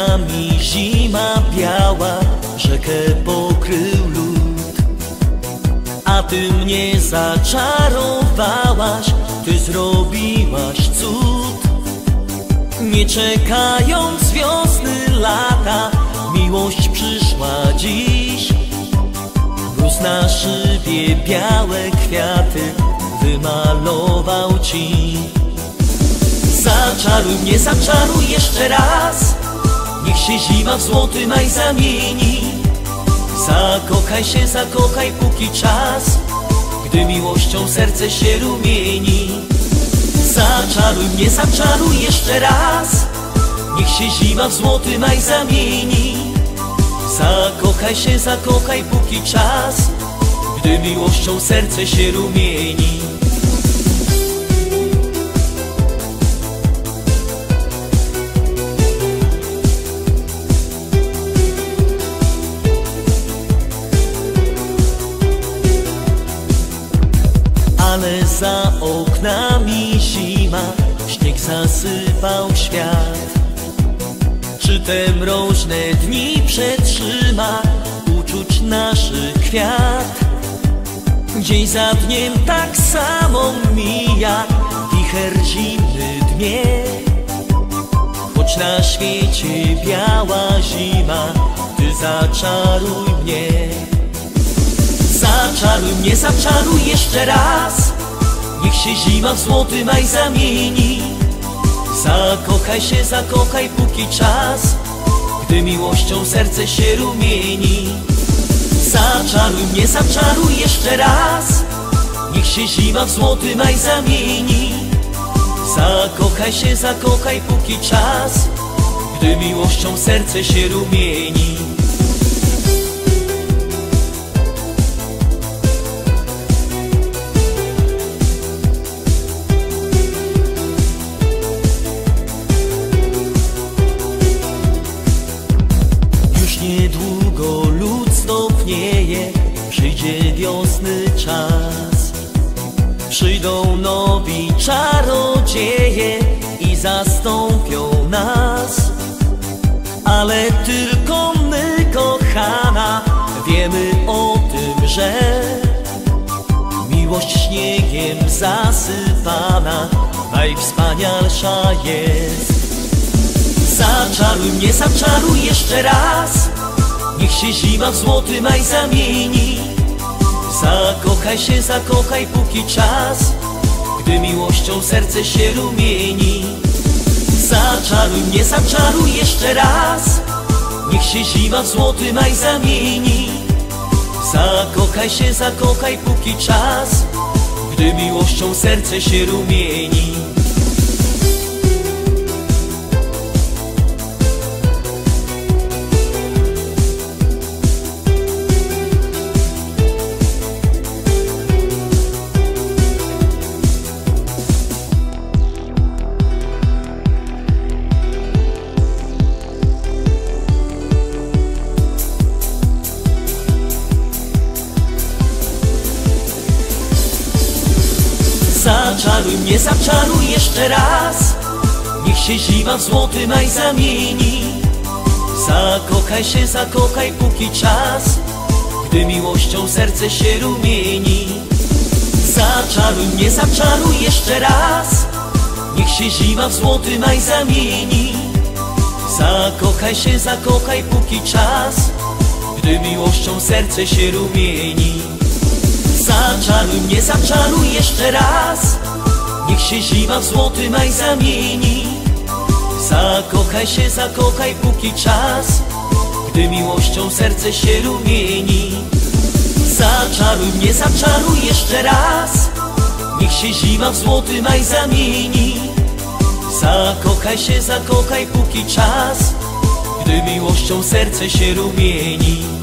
oknami zima biała, rzekę pokrył lód. A ty mnie zaczarowałaś, ty zrobiłaś cud. Nie czekając wiosny, lata, miłość przyszła dziś. Mróz na szybie białe kwiaty wymalował ci. Zaczaruj mnie, zaczaruj jeszcze raz, niech się zima w złoty maj zamieni. Zakochaj, póki czas, gdy miłością serce się rumieni. Zaczaruj mnie, zaczaruj jeszcze raz, niech się zima w złoty maj zamieni. Zakochaj, póki czas, gdy miłością serce się rumieni. Ale za oknami zima, śnieg zasypał świat. Czy te mroźne dni przetrzyma uczuć naszych kwiat? Dzień za dniem tak samo mija, wicher zimny dmie. Choć na świecie biała zima, ty zaczaruj mnie. Zaczaruj mnie, zaczaruj jeszcze raz, niech się zima w złoty maj zamieni. Zakochaj, póki czas, gdy miłością serce się rumieni. Zaczaruj mnie, zaczaruj jeszcze raz, niech się zima w złoty maj zamieni. Zakochaj, póki czas, gdy miłością serce się rumieni. Niedługo lód stopnieje, przyjdzie wiosny czas. Przyjdą nowi czarodzieje i zastąpią nas. Ale tylko my, kochana, wiemy o tym, że miłość śniegiem zasypana najwspanialsza jest. Zaczaruj mnie, zaczaruj jeszcze raz, niech się zima w złoty maj zamieni. Zakochaj, póki czas, gdy miłością serce się rumieni. Zaczaruj mnie, zaczaruj jeszcze raz, niech się zima w złoty maj zamieni. Zakochaj, póki czas, gdy miłością serce się rumieni. Zaczaruj mnie, zaczaruj jeszcze raz, niech się zima w złoty maj zamieni. Zakochaj, póki czas, gdy miłością serce się rumieni. Zaczaruj mnie, zaczaruj jeszcze raz, niech się zima w złoty maj zamieni. Zakochaj, póki czas, gdy miłością serce się rumieni. Zaczaruj mnie, zaczaruj jeszcze raz, niech się zima w złoty maj zamieni. Zakochaj, póki czas, gdy miłością serce się rumieni. Zaczaruj mnie, zaczaruj jeszcze raz, niech się zima w złoty maj zamieni. Zakochaj, póki czas, gdy miłością serce się rumieni.